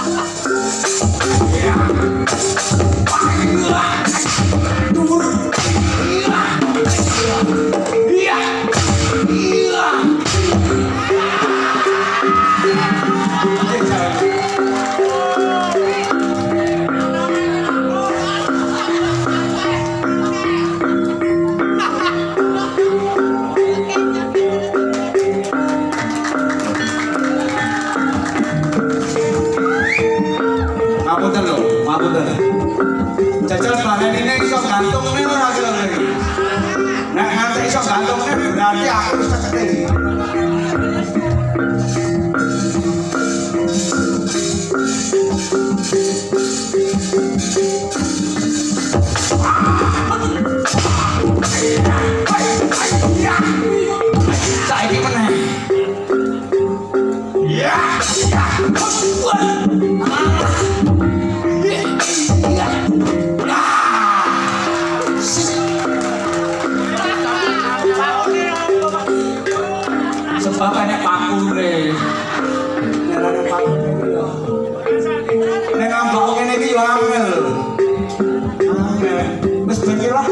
Jajal bahan ini iso gantungnya ora gelem. Nek nganti iso gantungnya berarti aku wis cekek. Saiki meneh. Ya. Sebabnya pakure. Nerane pakure iki yo. Nek ngambak ngene iki yo angel. Angel. Wis bener lah.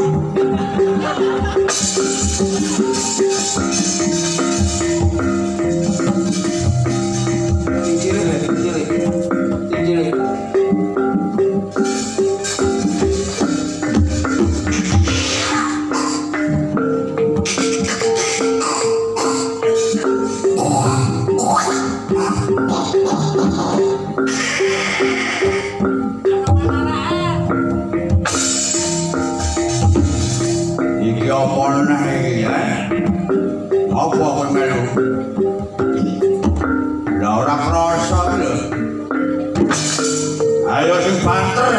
Cilik. Iki apa neh iki ya? Apa kowe melu? Lah ora krasa lho. Ayo sing banter